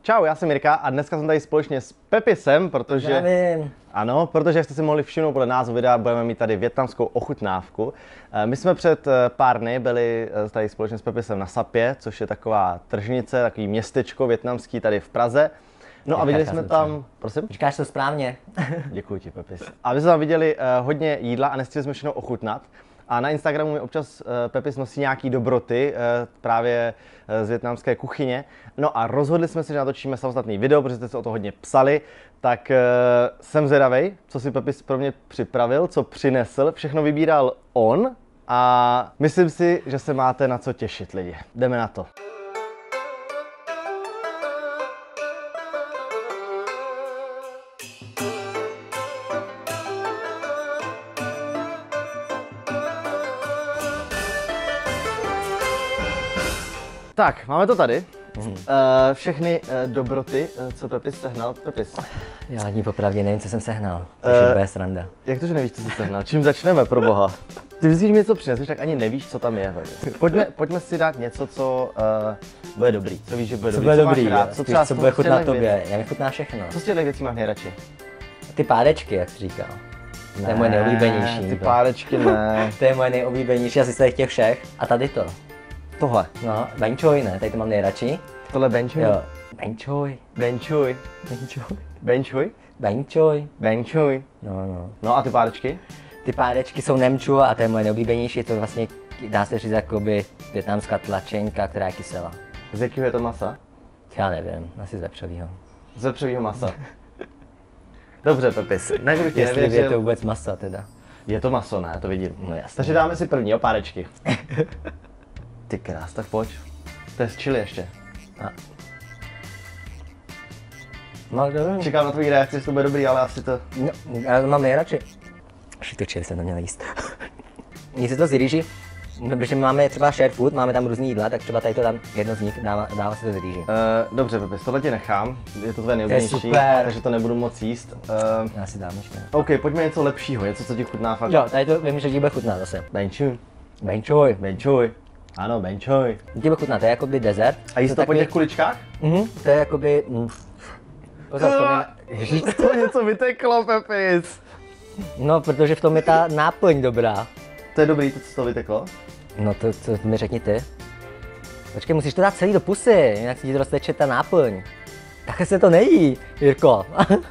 Čau, já jsem Jirka a dneska jsem tady společně s Pepisem, protože... Ano, protože jak jste si mohli všimnout podle názvu videa, budeme mít tady vietnamskou ochutnávku. My jsme před pár dny byli tady společně s Pepisem na Sapě, což je taková tržnice, takový městečko vietnamský tady v Praze. No a viděli jsme tam... Prosím? Říkáš to správně. Děkuji ti, Pepis. A my jsme tam viděli hodně jídla a nestihli jsme všechno ochutnat. A na Instagramu mi občas Pepis nosí nějaký dobroty právě z vietnamské kuchyně. No a rozhodli jsme se, že natočíme samostatný video, protože jste se o to hodně psali. Tak jsem zvědavej, co si Pepis pro mě připravil, co přinesl. Všechno vybíral on a myslím si, že se máte na co těšit, lidi. Jdeme na to. Tak, máme to tady. Všechny dobroty, co Pepis sehnal. Pepis. Já ani popravdě nevím, co jsem sehnal. Takže bude sranda. Jak to, že nevíš, co jsi sehnal? Čím začneme, pro boha? Ty vždycky, mi něco přineseš, tak ani nevíš, co tam je. Pojďme si dát něco, co bude dobrý. Co víš, že bude dobrý? Co bude dobrý, Co bude chutnat tobě. Já mi chutná všechno. Co z těch věcí máš nejradši? Ty pádečky, jak jsi říkal. To je moje nejoblíbenější. Ty pádečky ne. To je moje nejoblíbenější, asi z těch všech. A tady to. Tohle. No, banh choy, ne, tady to mám nejradši. Tohle banh choy? Jo, banh choy. Banh choy. Banh choy. Banh choy? Banh choy. Banh choy. No. No a ty pádečky? Ty pádečky jsou nem chua a to je moje nejoblíbenější, je to vlastně, dá se říct, jakoby vietnamská tlačenka, která je kyselá. Z jakého je to masa? Já nevím, asi z vepřovýho. Z vepřovýho masa. Dobře, Pepis. Jestli je to vůbec masa teda. Je to maso, ne? To vidím. No jasně. Takže dáme si první pádečky. Ty krás, tak pojď. To je z chili ještě. A. No, dobrý. Čekám na tvůj reakci, že to bude dobrý, ale asi to... No, já to mám nejradši. Ty chili jsem neměl jíst. Mně se to z rýži, protože máme třeba share food, máme tam různý jídla, tak třeba tady to tam jedno z nich dává se to z rýži. Dobře, Pepis, tohle ti nechám. Je to tvoje nejoblíbenější, takže to nebudu moc jíst. Já si dám ještě. OK, pojďme něco lepšího, něco, co ti chutná fakt. Jo, tady to vím, že ti bude chutnat zase. Banh choy. Banh choy. Banh choy. Ano, banh choy. Ti bude chutnat, to je jakoby dezert. A jíst to po těch kuličkách? To je jakoby... Ježiš, to něco vyteklo, Pepis. No, protože v tom je ta náplň dobrá. To je dobrý, to co to vyteklo? No to mi řekni ty. Počkej, musíš to dát celý do pusy, jinak si ti to rozteče ta náplň. Takhle se to nejí, Jirko.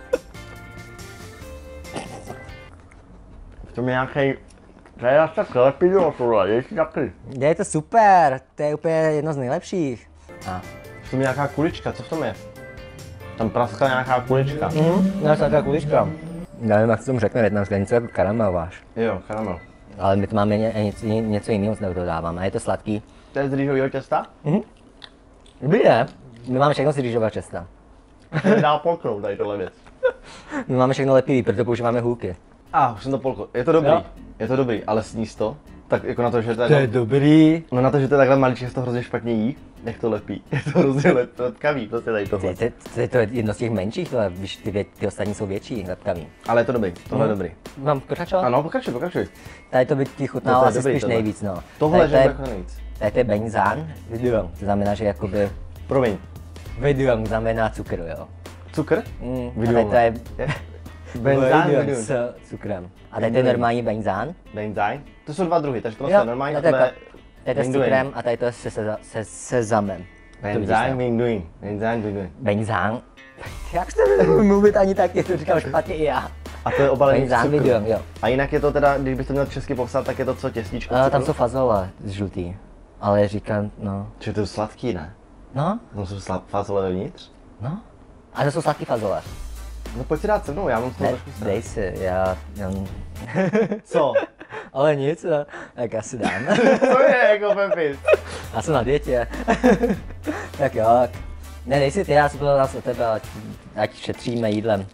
V tom je nějaký... To je asi tak lepidlo, tohle, ježi taky. Je to super, to je úplně jedno z nejlepších. A. V tom je nějaká kulička, co v tom je? Tam praskla nějaká kulička. No, taková kulička. Já nevím, jak se tomu řekne větnamské, něco jako karamel váš. Jo, karamel. Ale my to máme něco jiného, co to dáváme, a je to sladký. To je z rýžového těsta? Dobrý je. My máme všechno z rýžového těsta. Dá polknout tady tohle věc. My máme všechno lepivý, proto používáme hůlky. Už jsem to polkl. Je to dobrý. Jo. Je to dobrý, ale sníst to? Tak jako na to, že to To je dobrý. No na to, že to je takhle maličké, se to hrozně špatně jí. Jak to lepí. Je to hrozně lepkavý, prostě tady tohle. To je jedno z těch menších, tohle, víš, ty ostatní jsou větší, lepkavý. Ale je to dobrý, tohle je dobrý. Mám pokračovat? Ano, pokračuj. Tady to by ti chutnalo asi dobrý, spíš tohle. nejvíc, no. Tohle, že Tady bude nejvíc. to je banh zang, vidung, to znamená, že jakoby... Promiň. Vidung znamená cukr, jo. Cukr? A tady to je... Benzán s cukrem. A tady to je normální banh zang. Benzán? To jsou dva druhy, takže to je normální a tohle je to s cukrem a tady to je se sezamem. Benzán Bingduin. Benzán Bingduin. Banh zang. Jak jste mluvit ani tak, je to říkal špatně i já. A to je obalený Banh zang cukru. vidung, jo. A jinak je to teda, když byste měl česky popsat, tak je to co, těstíčko? Tam jsou fazole žlutý. Ale říkám, no. Čiže to je sladký, ne? No? No jsou fazole vevnitř? No? A to jsou sladký fazole. No pojď si dát se mnou, já mám z toho Ne, trošku strach. dej si, já... Co? Ale nic, no. Tak já si dám. Co je jako Pepis? Já jsem na dietě. Tak jo. Ne, dej si ty, já si to dám od tebe, ať šetříme jídlem.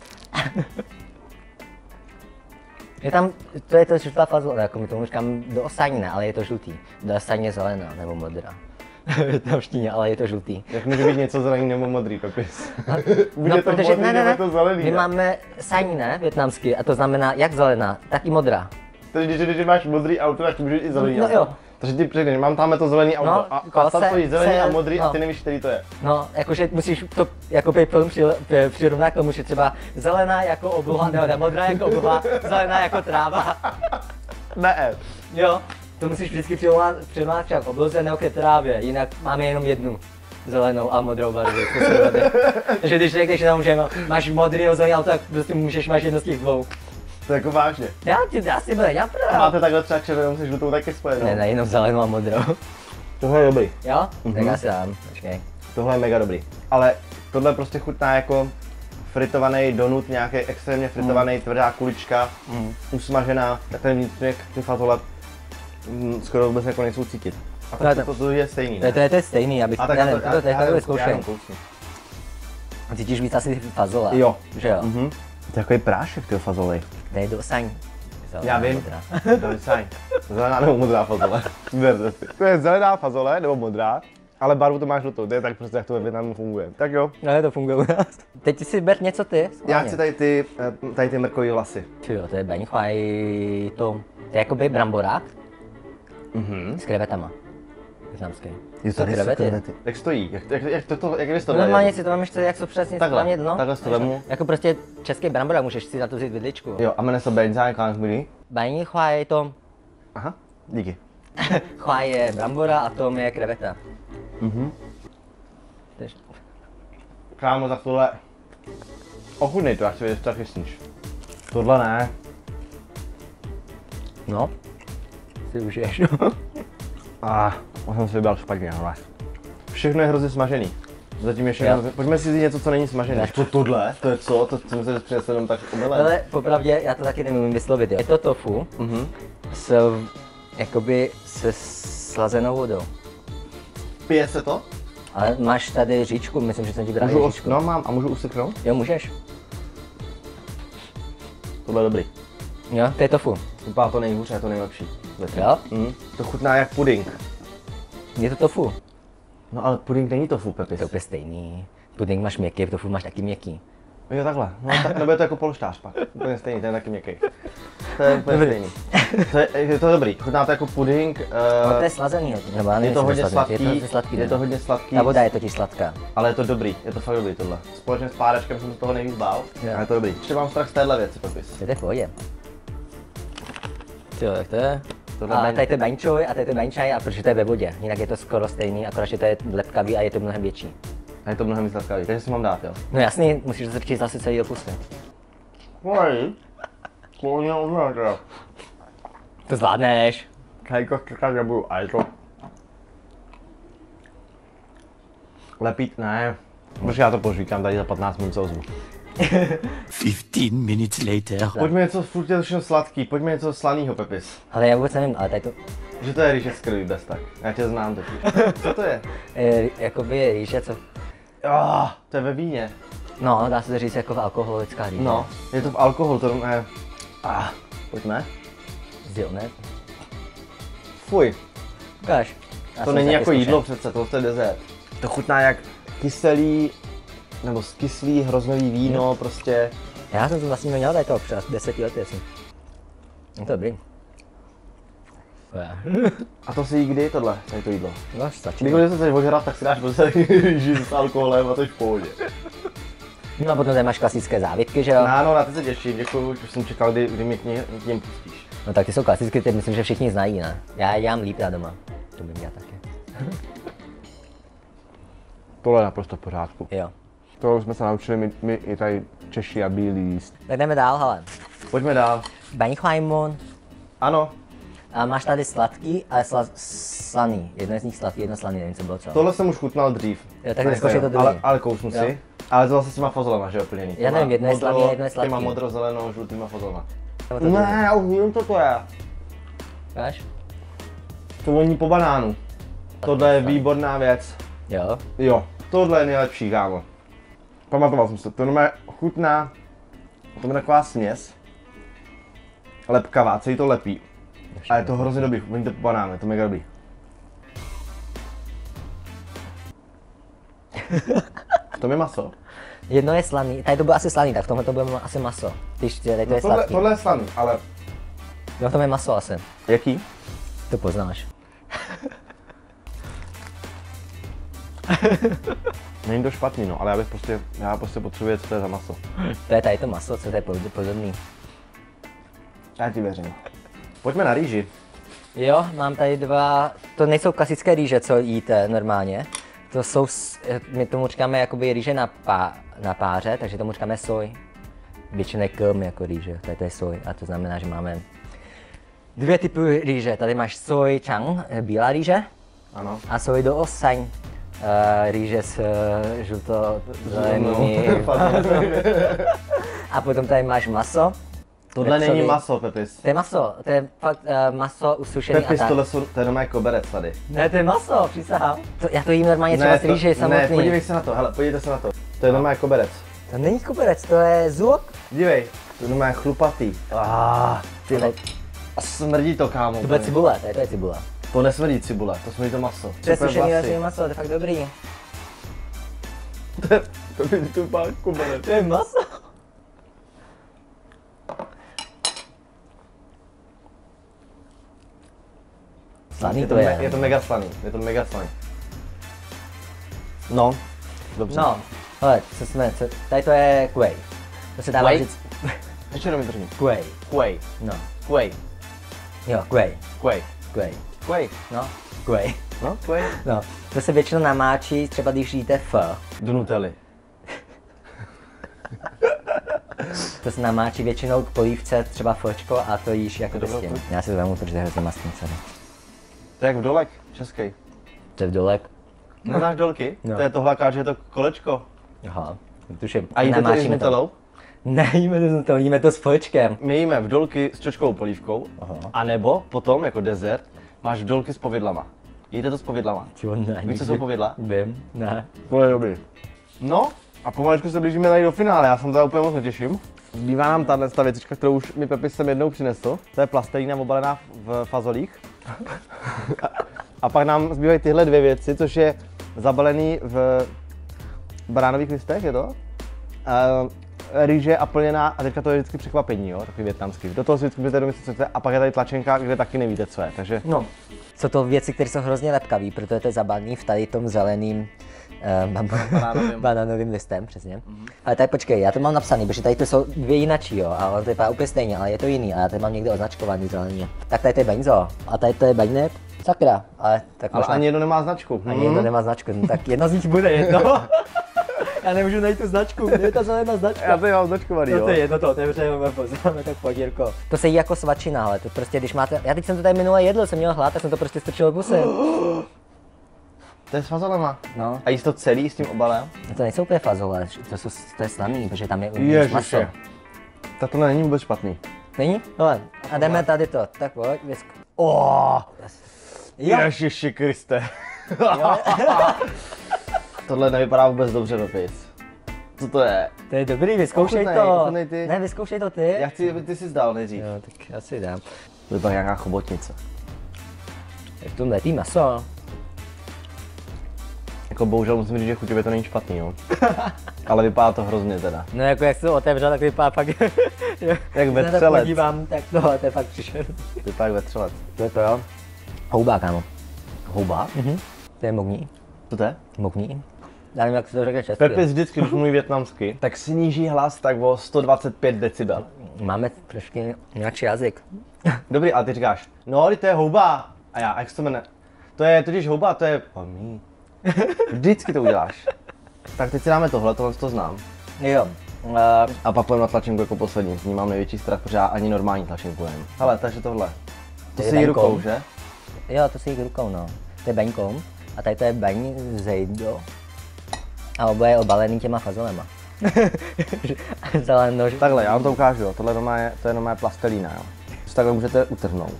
Je tam, to je to žlutá fazole, jako my tomu říkám do osání, ne, ale je to žlutý. Do osání je zelená, nebo modrá. Větnamštině, ale je to žlutý. Jak může být něco zelený nebo modrý, Pepis? No, protože ne, to zelený, my máme saní, ne, větnamsky, a to znamená jak zelená, tak i modrá. Takže když máš modrý auto, tak můžeš i zelený No auto. jo, Takže ty řekneš, mám tamhle to zelený auto No, a kose, tam stojí zelený a modrý a no. ty nevíš, který to je. No, jakože musíš to jako film přirovnat k tomu, že třeba zelená jako obloha, nebo modrá jako obloha, zelená jako tráva. Ne. Jo, to musíš vždycky přirovnat třeba k obloze nebo k trávě, jinak máme jenom jednu zelenou a modrou barvu. Takže když řekneš jenom, že máš modrý a zelený auto, tak prostě můžeš mít jedno z těch dvou. To je jako vážně. Já si bude, já pravda. Máte takhle třeba červenou se žlutou taky spojenou. Ne, jenom zelenou a modrou. Tohle je dobrý. Jo? Tak já si dám, počkej. Tohle je mega dobrý. Ale tohle prostě chutná jako fritovaný donut, nějaký extrémně fritovaný, tvrdá kulička, usmažená, tak ten vnitřek, ty fatole skoro vůbec jako nejsou cítit. A to je stejný, ne? To je stejný, abych, A tak nevím, to je takové já zkoušení. jenom kousnu. Cítíš víc asi fazole. Jo. Že jo? To je takový prášek, ty fazolej. To je dosaň. Já vím. To je sajn. Zelená nebo modrá fazole. Vyberte si. To je zelená fazole nebo modrá, ale barvu to máš žlutou. To je tak prostě, jak to ve Vietnamu funguje. Tak jo. No, to funguje u nás. Teď si ber něco ty. Já chci tady ty mrkový vlasy. Jo, to je bánh khoai tom. To je jakoby bramborák. S krevetama. Vietnamský. Je to krevety. Jak stojí? Jak bys to dal? Normálně si to máš, jak to přesně Takhle, dno. takhle to vemu. Jako prostě český bramborák, můžeš si za to vzít vidličku. Jo, a jmenuje se Benzán Kangmili. Bánh khoai tom. Aha, díky. Khoai je brambora a tom je kreveta. Tež. Kámo, tak tohle... Ochutnej to, jak si vědět, tak sníš. Tohle ne. No. Si užiješ. Já jsem si vybral špatně, ale. Všechno je hrozně smažený. Zatím ještě Jo. pojďme si říct něco, co není smažené. Co tohle? To je co? To jsem se přinesl jenom tak omylem. Ale popravdě, já to taky nemůžu vyslovit, jo. Je to tofu se slazenou vodou. Pije se to? Ale máš tady říčku, myslím, že jsem ti bral říčku. No mám, a můžu useknout? Jo, můžeš. Tohle je dobrý. Jo, to je tofu. Vypadá to nejhůř, je to nejlepší. Jo? To chutná jak puding. Je to tofu. No ale puding není tofu, Pepis. To je úplně stejný. Puding máš měkký, tofu máš taky měkký. Jo, takhle. No, nebo je to jako polštář pak. Úplně stejný, ten je taky měkký. To je úplně stejný. Je to dobrý, chutná to jako puding. No to je slazený, nebo je to hodně sladký. sladký, je to hodně sladký. Ta voda je totiž sladká. Ale je to dobrý, je to fakt dobrý tohle. Společně s párečkem jsem z toho nejvíc bál, ale je to dobrý. Ještě mám strach z téhle věci, Pepis. To je v pohodě. Jo, tak to je. Tohle A tady to je baňčoj a tady to je baňčaj, a protože to je ve vodě. Jinak je to skoro stejný, akorát že to je lepkavý a je to mnohem větší. A je to mnohem víc sladkavý, takže si mám dát, jo? No jasný, musíš to zase zase celý opustit. Pojď. Pojď, To zvládneš. Hejko, čekat nebudu, a je to... Lepít, ne. Protože já to požvíkám, tady za 15 minut se ozvu. 15 minutes later. Pojďme něco furt je to všechno sladký, pojďme něco slanýho, Pepis. Ale já vůbec nevím, ale tady to... Že to je rýže z krví bez tak. Já tě znám totiž. Co to je? Jakoby rýže, co... To je ve víně. No, dá se to říct jako alkoholická rýže. No, je to v alkoholu, to ne. Pojďme. Zjel, ne? Fuj, Ukáž. to není jako jídlo přece, to je dezert. To chutná jak kyselý, nebo kyslý hroznový víno, prostě. Já jsem to vlastně měl tady toho přes 10 let, jestli. Je to dobrý. A to si jí kdy tohle, tady to jídlo? No, stačí. Když se chceš ožrat, tak si dáš prostě rýži s alkoholem a to je v pohodě. No a potom tady máš klasické závitky, že jo? No, na ty se těším, děkuju, že jsem čekal, kdy mě k ním pustíš. No tak ty jsou klasické, ty myslím, že všichni znají, ne? Já dělám líp já doma. To bych dělal taky. Tohle je naprosto v pořádku. Jo. To už jsme se naučili my i tady Češi a bílí jíst. Tak jdeme dál, hele. Pojďme dál. Bánh khoai mon. Ano, A máš tady sladký a slaný. Jedno je z nich sladký, jedno slaný, nevím co bylo co. tohle jsem už chutnal dřív. Jo, tak zkoušej to druhý. Ale kousnu Jo. si. Ale to zase s těma fazolema, že jo, plněný. Já nevím, jedno je slaný a jedno je sladký. Těma modro-zelenou, žlutýma fazolema. Nebo to druhý. Ne, já už vím, co to je. Máš? To voní po banánu. Tohle je výborná věc. Jo. Jo, tohle je nejlepší, kámo. Pamatoval jsem se, to normálně chutná, to je taková směs. Lepkavá, celý to lepí. A je to hrozně dobrý, voní to po banánu, je to mega dobrý. V tom je maso. Jedno je slaný, tady to bylo asi slaný, tak v tomhle to bylo asi maso. Když tady to je sladký. Tohle je slaný, ale No v tom je maso asi. jaký? To poznáš. Není to špatný, no, ale já prostě potřebuji, co to je za maso. To je tady to maso, co to je podobný. Já ti věřím. Pojďme na rýži. Jo, mám tady dva, to nejsou klasické rýže, co jíte normálně. To jsou, my tomu říkáme jakoby rýže na páře, takže tomu říkáme soj. Většinou je kelm jako rýže, tady to je soj a to znamená, že máme dvě typy rýže. Tady máš soj chang, bílá rýže, Ano. a soj do osaň, rýže s žluto-zelenými. A potom tady máš maso. Tohle není maso, Pepis. To je maso, to je fakt maso usušený. Pepis, to je normálně koberec tady. Ne, to je maso, přísahám. Já to jím normálně třeba z rýže samotný. Ne, podívej se na to, hele, podívejte se na to. To je normálně koberec. To není koberec, to je zůk. Dívej, to je normálně chlupatý. Tyhle. A smrdí to, kámo. To je cibule, to je cibule. To nesmrdí cibule, to smrdí to maso. To je sušený rozumí maso, to je fakt dobrý. To je koberec. To je maso. Slaný to je. Je to mega slaný, No, dobře. No, hele, tady to je kuej. To se dává Kuej? říct. Ještě jenom držím. Kuej. Kuej. No, Kuej. jo, kuej. Kuej. Kuej. Kuej. No, kuej. No, kuej. No, to se většinou namáčí, třeba když jíte pho. Do Nutelly. To se namáčí většinou k polívce, třeba fočko a to jíš jako To s tím. bylo Já si to vemu, protože je hrozně mastný celý. To je jak vdolek, český. To je v dolek. Neznáš dolky? No. To je tohle, že je to kolečko. Aha, tuším. A jíte to i s Namáčíme Nutellou? Ne, jíme to s fočkem. My jíme vdolky s čočkovou polívkou, a nebo potom jako dezert máš vdolky s povidlama. Jíte to s povidlama. Čo, ne, Víš, co jsou povidla? Vím, ne. To je dobrý. No, a pomalečku se blížíme tady do finále, já jsem teda úplně moc netěším. Zbývá nám tato věcička, kterou už mi Pepis sem jednou přinesl. To je plastelína obalená v fazolích. A pak nám zbývají tyhle dvě věci, což je zabalený v banánových listech, je to? Rýže a plněná, a teďka to je vždycky překvapení, jo, takový vietnamský. Do toho si vždycky budete domyslet, co chcete, a pak je tady tlačenka, kde taky nevíte, co je, takže... No, jsou to věci, které jsou hrozně lepkavý, protože to je zabalený v tady tom zeleným banánovým listem, přesně. Ale tady počkej, já to mám napsaný, protože tady to jsou dvě jinačí, jo, a on to vypadá úplně stejně, ale je to jiný, a já tady mám někde označkovaný zeleně. Tak tady to je benzo, a tady to je baňnek, sakra, ale tak Ale možná... ani jedno nemá značku. Ani jedno nemá značku, no, tak jedno z nich bude jedno. Já nemůžu najít tu značku, kde je ta zelená značka? Já to mám značkovaný, jo. No to je jedno, to otevřeme, poznáme tak pojď, Jirko. To se jí jako svačina, ale to prostě, když máte, já teď jsem to tady minule jedl, jsem měl hlad, tak jsem to prostě strčil kusem. To je s fazolema. No. A jíst to celý s tím obalem? No to nejsou úplně fazole, to je slaný, protože tam je uvnitř maso. Tak tohle není vůbec špatný. Není? Hele, a jdeme tady to, tak pojď, vyzku. Ježiši Kriste. Tohle nevypadá vůbec dobře, Pepis. Co to je? To je dobrý, vyzkoušej Ochutnej, to. ochutnej ty. Ne, vyzkoušej to ty. Já chci, aby ty si zdal nejdřív. Jo, tak já si dám. To vypadá nějaká chobotnice. Tak to letí maso. Jako bohužel musím říct, že chuťově to není špatný, jo. Ale vypadá to hrozně teda. No jako jak se to otevřel, tak vypadá fakt... Jak Když se tak vetřelec. podívám, tak to je fakt příšerný. Vypadá jak vetřelec. To je to jo. Houba, kámo. Houba? To je mogní. Co to je? Mogní. Já nevím, jak se to řekne česky. Pepis vždycky, když mluví větnamsky, tak sníží hlas tak o 125 decibel. Máme trošku nějaký jazyk. Dobrý, ale ty říkáš, no, to je houba. A já, jak se to jmenuje? To je totiž houba, to je pomí. Vždycky to uděláš. Tak teď si dáme tohle to znám. Jo. A pak půjdeme na tlačenku jako poslední, z ní mám největší strach, protože já ani normální tlačenku nevím. Hele, takže tohle. To je si jí venkou. rukou, že? Jo, to si jich rukou, no. To je baňkou. A tady to je baň zejdo. A oboje je obalený těma fazolema. Zeleno. Takhle, já vám to ukážu, jo. Tohle to je normálně plastelína, jo. To takhle můžete utrhnout.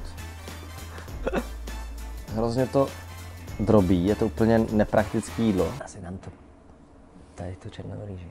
Hrozně to drobí, je to úplně nepraktické jídlo. Asi dám to. Tady tu černou rýži.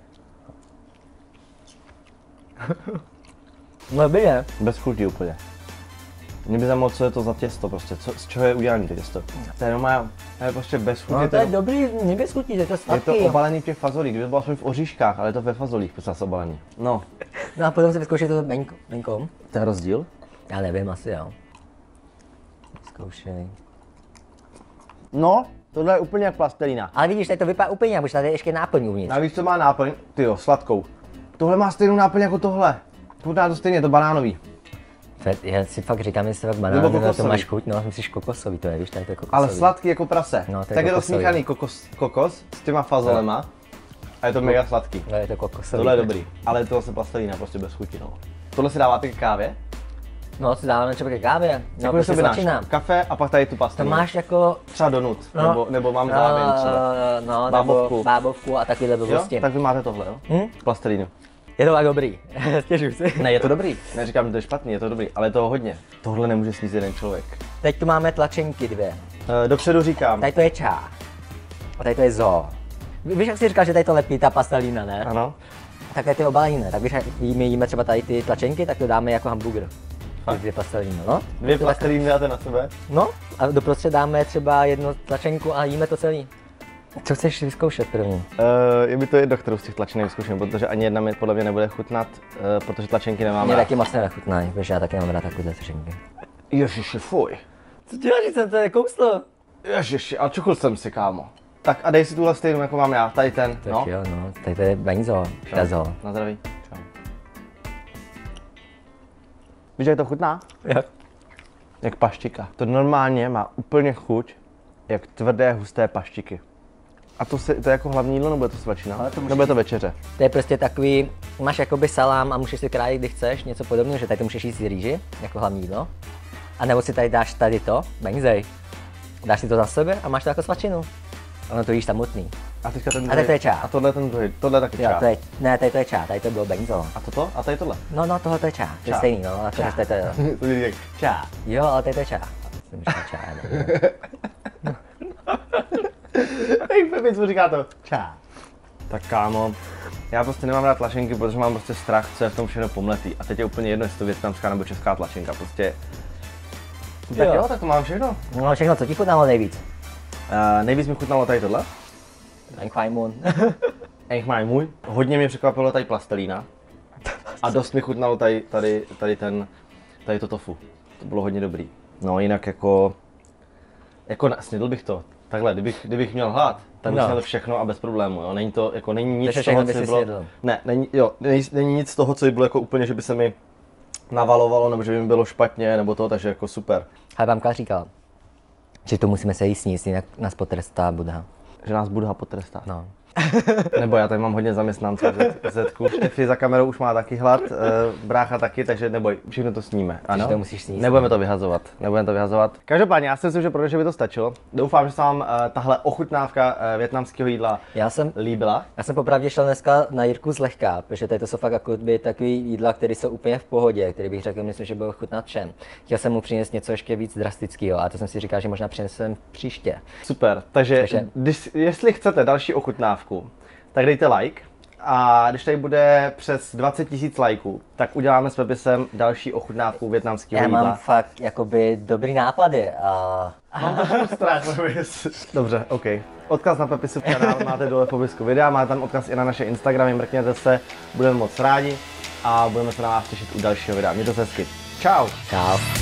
No by je. Bez chuti úplně. Mě by zajímalo, co je to za těsto prostě, z čeho je udělané to těsto. To je normálně, to je prostě bez chuti. No to je dobrý, nebez chutí, to je to je sladký. to obalený v těch fazolích, kdyby to bylo aspoň v oříškách, ale je to ve fazolích prostě obalený. No, No a potom si vyzkoušej to baňkou. to je rozdíl. Já nevím, asi jo. Zkoušej. No, Tohle je úplně jak plastelína. Ale vidíš, tady to vypadá úplně jinak, protože tady je ještě náplň uvnitř. Navíc to má náplň, tyjo, sladkou. Tohle má stejnou náplň jako tohle. Chutná to stejně, je to banánový. Já si fakt říkám, jestli fakt Nebo banánový, to kokosový. máš chuť, no, myslíš kokosový, to je, víš, tady to je kokosový. Ale sladký jako prase. No, to je tak je to kokosový. smíchaný kokos s těma fazolema. A je to mega sladký. No, je to kokosový. Tohle je dobrý, ale tohle se plastelína prostě bez chuti, no. Tohle si dáváte k kávě? No, co dáváme třeba ke kávě, no, Jako prostě si dáš slačina. kafe a pak tady tu To pastelinu. máš jako, Třeba donut, no, nebo mám závěň třeba. no, Bábovku. nebo bábovku a takovéhle Jo? blbosti. Tak vy máte tohle, jo? Plastelínu. Je to tak dobrý, stěžuj si. Ne, je to dobrý. Neříkám, že to je špatný, je to dobrý, ale je toho hodně. Tohle nemůže sníst jeden člověk. Teď tu máme tlačenky dvě. Dopředu říkám. Tady to je čá. A tady to je zoo. Víš, jak jsi říkal, že tady to lepí ta pastelína, ne? Ano. Takhle ty obalení, ne? Tak víš, jak my jíme třeba tady ty tlačenky, tak to dáme jako hamburger. Ty dvě pastelíny, no? Dvě plastelíny dáte na sebe? No, a doprostřed dáme třeba jednu tlačenku a jíme to celý. Co chceš vyzkoušet první? Je mi to jedno, kterou z těch tlačenek vyzkouším, protože ani jedna mi podle mě nebude chutnat, protože tlačenky nemám Mě rád. taky moc nenechutnají, protože já taky mám rád takové tlačenky. Ježiši, fuj. Co děláš, že jsem to nekousl? Ježiši, ale čuchl jsem si, kámo. Tak a dej si tuhle stejnou, jako mám já, tady ten, Tak no. jo, no, tady to je benzo, štazo. Na zdraví. Čau. Víš, jak to chutná? Jak? Jak paštika. To normálně má úplně chuť, jak tvrdé, husté paštiky. A to je jako hlavní jídlo, nebo je to svačina? Nebo je to večeře? To je prostě takový, máš jakoby salám a můžeš si krájet, kdy chceš, něco podobného, že tady to můžeš jíst si rýži, jako hlavní jídlo. A nebo si tady dáš tady to, benzej. Dáš si to za sebe a máš to jako svačinu. Ono to jíš samotný. A teďka ten A tady to je čá. A tohle ten druhý, tohle taky Jo, čá. to je, ne, tady to je čá, tady to bylo benzo. A toto? A tady tohle? No, tohle to je čá, to je Čá. stejný, no, a to je to je. To je jak čá. Jo, ale tady to je čá. Jsem říkal čá, ne. Jak Pepi, co říká to? Čá. Tak kámo, já prostě nemám rád tlačenky, protože mám prostě strach, co je v tom všechno pomletý. A teď je úplně jedno, jestli to větnamská nebo česká tlačenka, prostě. Tak Jo. jo, tak to mám všechno. No, všechno, co ti chutnalo nejvíc? Nejvíc mi chutnalo tady tohle. Einkweimun. Ech maj můj. Hodně mě překvapilo tady plastelína. A dost mi chutnalo tady to tofu. To bylo hodně dobrý. No jinak jako snědl bych to. Takhle, kdybych měl hlad, tak bych No. snědl všechno a bez problému, jo. Není to, jako není nic Takže z toho, všechno by co by si bylo. snědl. Ne, není nic z toho, co by bylo jako úplně, že by se mi navalovalo, nebo že by mi bylo špatně, nebo to, takže jako super. Ale mamka říkal, že to musíme se jí sníst, jinak nás potrestá Buddha. Že nás Buddha potrestá. No. Nebo já tady mám hodně zaměstnanců Zetku. Štefy za kamerou už má taky hlad, brácha taky, takže neboj, všechno to sníme. Ano? to musíš snít. Nebudeme to vyhazovat. Každopádně, já si myslím, že pro dnešek by to stačilo. Doufám, že se vám tahle ochutnávka vietnamského jídla Já jsem líbila. popravdě šel dneska na Jirku zlehka, protože tady to jsou fakt jako by takový jídla, které jsou úplně v pohodě, který bych řekl, myslím, že byl chutnat všem. Chtěl jsem mu přinést něco ještě víc drastického a to jsem si říkal, že možná přinesem příště. Super, takže jestli chcete další ochutnávku, tak dejte like. A když tady bude přes 20 000 lajků, tak uděláme s Pepisem další ochutnávku vietnamského Já jídla. mám fakt jakoby dobrý nápady a Mám trošku strach, Pepis. Dobře, OK. Odkaz na Pepisův kanál máte dole v popisku videa, máte tam odkaz i na naše Instagramy, mrkněte se, budeme moc rádi a budeme se na vás těšit u dalšího videa. Mějte se hezky. Čau. čau.